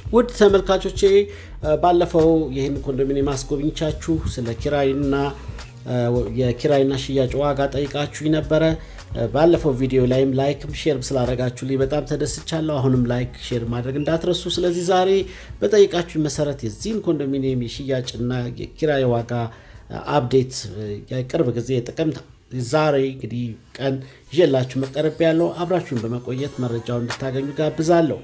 ውድ ተመልካቾቼ ባለፈው ይሄን ኮንዶሚኒየም አስጎብኝቻችሁ ስለ ኪራይና የኪራይና ሽያጭ ዋጋ ጠይቃችሁ ነበር ባለፈው ቪዲዮ ላይም ላይክም ሼርም ስላደረጋችሁልኝ በጣም ተደስቻለሁ አሁንም ላይክ ሼር ማድረግ እንዳትረሱ ስለዚህ ዛሬ በጠይቃችሁ መሰረት የዚህን ኮንዶሚኒየም ሽያጭና የኪራይ ዋጋ አፕዴት የቅርብ ጊዜ ጥቅምት ዛሬ እንግዲህ ቀን ይዤላችሁ መቀረብ ያለው አብራችሁን በመቆየት መረጃውን እንድታገኙ ጋብዛለሁ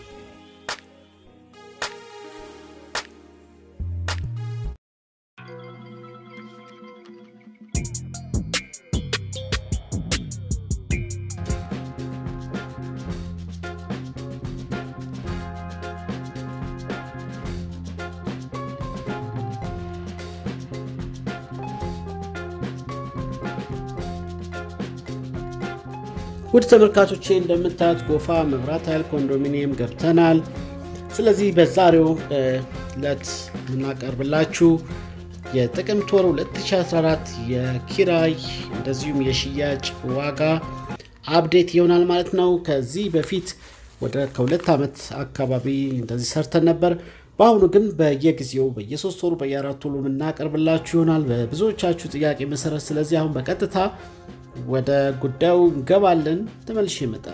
ውድ ተመልካቾቼ እንደምታዩት ጎፋ መብራት ኃይል ኮንዶሚኒየም ገብተናል ስለዚህ በዛሬው ለት እናቀርብላችሁ የጥቅምት ወር 2014 የኪራይ እንደዚሁም የሽያጭ ዋጋ አፕዴት ይሆናል ማለት ነው ከዚህ በፊት ወደ ከሁለት አመት አካባቢ እንደዚህ ሰርተን ነበር በአሁኑ ግን በየጊዜው በየ3 ወሩ በየ4 ወሩ እናቀርብላችሁ ይሆናል በብዙዎቻችሁ ጥያቄ መሰረት ስለዚህ አሁን በቀጥታ ወደ ጉዳዩ ገባለን ተመልሼ መጣል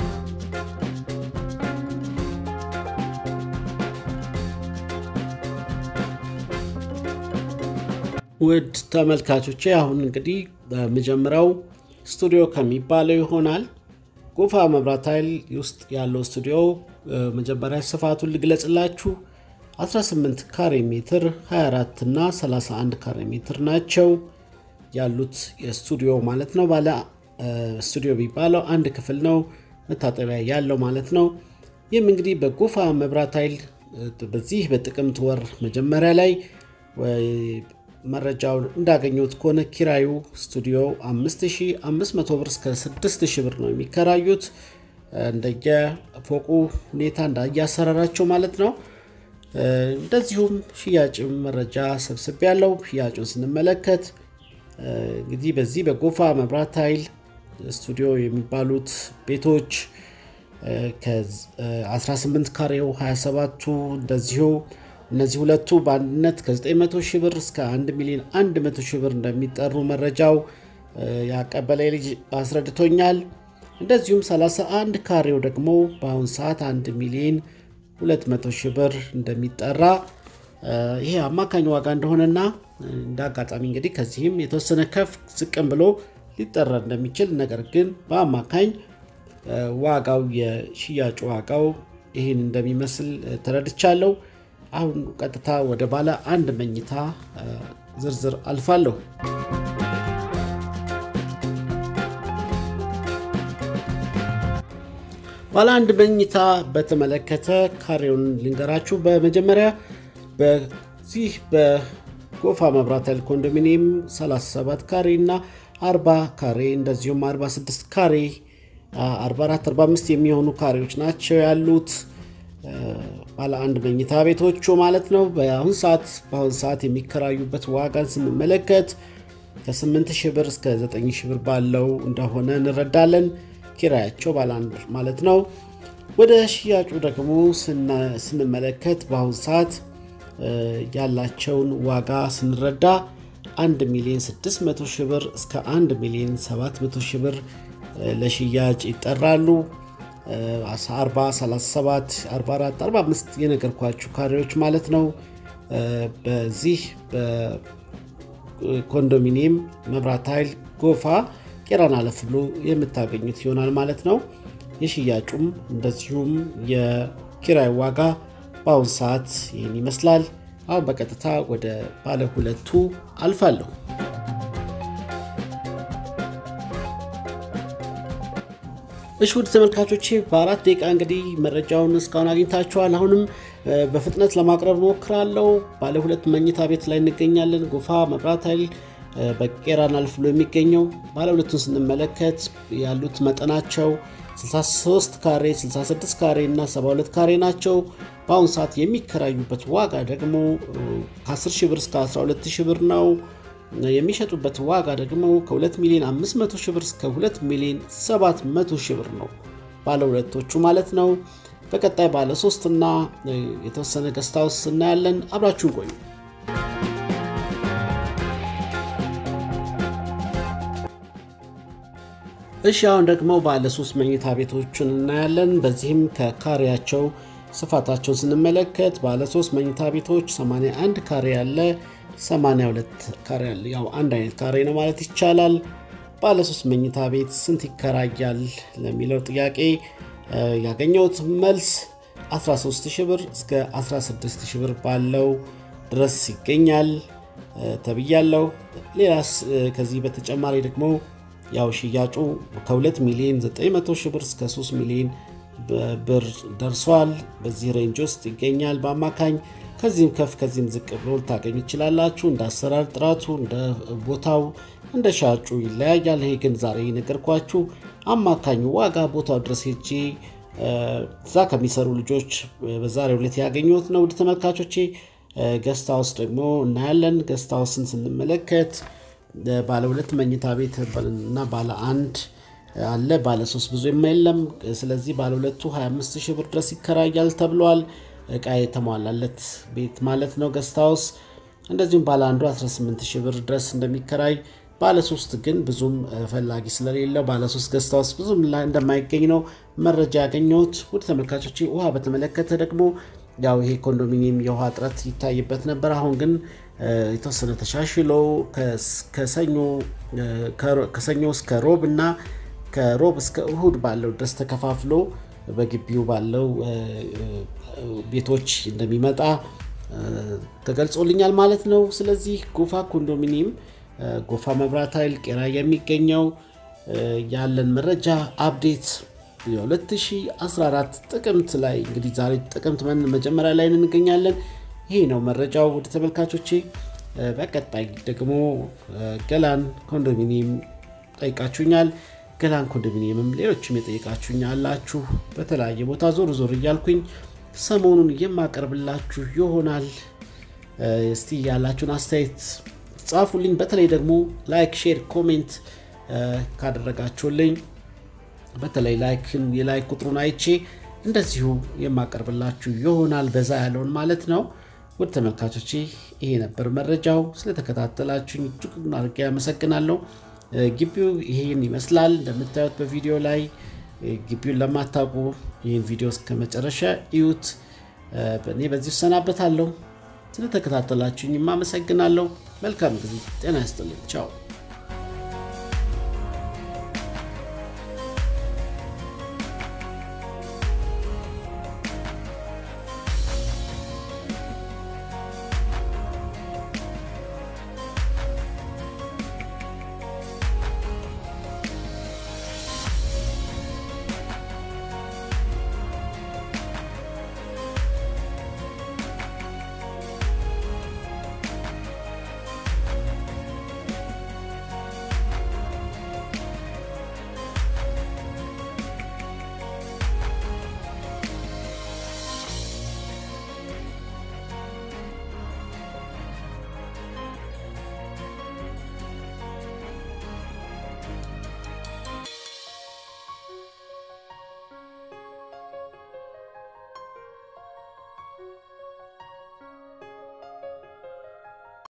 ውድ ተመልካቾቼ አሁን እንግዲህ በመጀመሪያው ስቱዲዮ ከሚባለው ይሆናል ጎፋ መብራት ኃይል ውስጥ ያለው ስቱዲዮ መጀመሪያ ስፋቱን ልግለጽላችሁ 18 ካሬ ሜትር 24 እና 31 ካሬ ሜትር ናቸው ያሉት የስቱዲዮ ማለት ነው ባለ ስቱዲዮ ቢባለው አንድ ክፍል ነው መታጠቢያ ያለው ማለት ነው ይህም እንግዲህ በጎፋ መብራት ኃይል በዚህ በጥቅምት ወር መጀመሪያ ላይ መረጃው እንዳገኙት ከሆነ ኪራዩ ስቱዲዮ 5500 ብር እስከ 6000 ብር ነው የሚከራዩት እንደየ ፎቁ ሁኔታ እንዳያሰራራቸው ማለት ነው እንደዚሁም ሽያጭ መረጃ ሰብስብ ያለው ሽያጩን ስንመለከት እንግዲህ በዚህ በጎፋ መብራት ኃይል ስቱዲዮ የሚባሉት ቤቶች ከ18 ካሬው 27ቱ እንደዚሁ እነዚህ ሁለቱ በአንድነት ከ900 ሺህ ብር እስከ 1 ሚሊዮን 100 ሺህ ብር እንደሚጠሩ መረጃው ያቀበለ ልጅ አስረድቶኛል እንደዚሁም 31 ካሬው ደግሞ በአሁን ሰዓት 1 ሚሊዮን 200 ሺህ ብር እንደሚጠራ ይሄ አማካኝ ዋጋ እንደሆነና እንዳጋጣሚ እንግዲህ ከዚህም የተወሰነ ከፍ ዝቅም ብሎ ሊጠራ እንደሚችል ነገር ግን በአማካኝ ዋጋው የሽያጭ ዋጋው ይሄን እንደሚመስል ተረድቻለሁ አሁን ቀጥታ ወደ ባለ አንድ መኝታ ዝርዝር አልፋለሁ ባለ አንድ መኝታ በተመለከተ ካሬውን ልንገራችሁ በመጀመሪያ በዚህ በጎፋ መብራት ኃይል ኮንዶሚኒየም 37 ካሬ እና 40 ካሬ እንደዚሁም 46 ካሬ 44 45 የሚሆኑ ካሬዎች ናቸው ያሉት ባለ አንድ መኝታ ቤቶቹ ማለት ነው በአሁን ሰዓት የሚከራዩበት ዋጋን ስንመለከት ከ8000 ብር እስከ 9000 ብር ባለው እንደሆነ እንረዳለን ኪራያቸው ባለ አንድ ማለት ነው ወደ ሽያጩ ደግሞ ስንመለከት በአሁን ሰዓት ያላቸውን ዋጋ ስንረዳ 1 ሚሊዮን 600 ሺህ ብር እስከ 1 ሚሊዮን 700 ሺህ ብር ለሽያጭ ይጠራሉ 40 37 44 45 የነገርኳችሁ ካሬዎች ማለት ነው በዚህ በኮንዶሚኒየም መብራት ኃይል ጎፋ ቄራና ለፍሎ የምታገኙት ይሆናል ማለት ነው የሽያጩም እንደዚሁም የኪራይ ዋጋ በአሁን ሰዓት ይህን ይመስላል አሁን በቀጥታ ወደ ባለ ሁለቱ አልፋለሁ እሺ ውድ ተመልካቾቼ በአራት ደቂቃ እንግዲህ መረጃውን እስካሁን አግኝታችኋል አሁንም በፍጥነት ለማቅረብ ሞክራለሁ ባለ ሁለት መኝታ ቤት ላይ እንገኛለን ጎፋ መብራት ኃይል በቄራና ለፍሎ የሚገኘው ባለ ሁለቱን ስንመለከት ያሉት መጠናቸው 63 ካሬ 66 ካሬ እና 72 ካሬ ናቸው በአሁን ሰዓት የሚከራዩበት ዋጋ ደግሞ ከ10 ሺህ ብር እስከ 12 ሺህ ብር ነው የሚሸጡበት ዋጋ ደግሞ ከ2 ሚሊዮን 500 ሺህ ብር እስከ 2 ሚሊዮን 700 ሺህ ብር ነው ባለ ሁለቶቹ ማለት ነው በቀጣይ ባለ 3 እና የተወሰነ ገስታውስ እናያለን። አብራችሁን ቆዩ። እሺ አሁን ደግሞ ባለ 3 መኝታ ቤቶችን እናያለን። በዚህም ከካሬያቸው ስፋታቸውን ስንመለከት ባለ 3 መኝታ ቤቶች 81 ካሬ ያለ 82 ካሬ ያለ ያው አንድ አይነት ካሬ ነው ማለት ይቻላል። ባለ 3 መኝታ ቤት ስንት ይከራያል ለሚለው ጥያቄ ያገኘሁት መልስ 13000 ብር እስከ 16000 ብር ባለው ድረስ ይገኛል ተብያለሁ። ሌላስ ከዚህ በተጨማሪ ደግሞ ያው ሽያጩ ከ2 ሚሊዮን 900 ሺህ ብር እስከ 3 ሚሊዮን ብር ደርሷል። በዚህ ሬንጅ ውስጥ ይገኛል በአማካኝ። ከዚህም ከፍ ከዚህም ዝቅ ብሎ ታገኙ ይችላልላችሁ። እንደ አሰራር ጥራቱ እንደ ቦታው እንደ ሻጩ ይለያያል። ይሄ ግን ዛሬ ይነገርኳችሁ አማካኝ ዋጋ ቦታው ድረስ ሄጄ እዛ ከሚሰሩ ልጆች በዛሬው ዕለት ያገኙት ነው። ውድ ተመልካቾቼ ገስት ሃውስ ደግሞ እናያለን። ገስት ሃውስን ስንመለከት ባለ 2 መኝታ ቤት እና ባለ 1 አለ። ባለ 3 ብዙ የለም። ስለዚህ ባለ 2ቱ 25000 ብር ድረስ ይከራያል ተብሏል። እቃ የተሟላለት ቤት ማለት ነው ገስት ሃውስ። እንደዚሁም ባለ 1 18000 ብር ድረስ እንደሚከራይ፣ ባለ 3 ግን ብዙም ፈላጊ ስለሌለው ባለ 3 ገስት ሃውስ ብዙም እንደማይገኝ ነው መረጃ ያገኘሁት። ውድ ተመልካቾቼ ውሃ በተመለከተ ደግሞ ያው ይሄ ኮንዶሚኒየም የውሃ እጥረት ይታይበት ነበር። አሁን ግን የተወሰነ ተሻሽሎ ከሰኞ እስከ ሮብ እና ከሮብ እስከ እሁድ ባለው ድረስ ተከፋፍሎ በግቢው ባለው ቤቶች እንደሚመጣ ተገልጾልኛል ማለት ነው። ስለዚህ ጎፋ ኮንዶሚኒየም ጎፋ መብራት ኃይል ቄራ የሚገኘው ያለን መረጃ አፕዴት የ2014 ጥቅምት ላይ እንግዲህ ዛሬ ጥቅምት መጀመሪያ ላይ እንገኛለን። ይሄ ነው መረጃው ውድ ተመልካቾቼ። በቀጣይ ደግሞ ገላን ኮንዶሚኒየም ጠይቃችሁኛል። ገላን ኮንዶሚኒየምም ሌሎችም የጠይቃችሁኛላችሁ በተለያየ ቦታ ዞር እያልኩኝ ሰሞኑን የማቀርብላችሁ ይሆናል። እስቲ ያላችሁን አስተያየት ጻፉልኝ። በተለይ ደግሞ ላይክ፣ ሼር፣ ኮሜንት ካደረጋችሁልኝ በተለይ የላይክ ቁጥሩን አይቼ እንደዚሁ የማቀርብላችሁ ይሆናል በዛ ያለውን ማለት ነው። ውድ ተመልካቾቼ ይሄ ነበር መረጃው። ስለተከታተላችሁኝ እጅግ አድርጌ አመሰግናለሁ። ግቢው ይሄን ይመስላል እንደምታዩት በቪዲዮ ላይ። ግቢውን ለማታውቁ ይሄን ቪዲዮ እስከመጨረሻ እዩት። እኔ በዚህ ሰናበታለሁ። ስለተከታተላችሁኝ አመሰግናለሁ። መልካም ጊዜ። ጤና ይስጥልኝ። ቻው።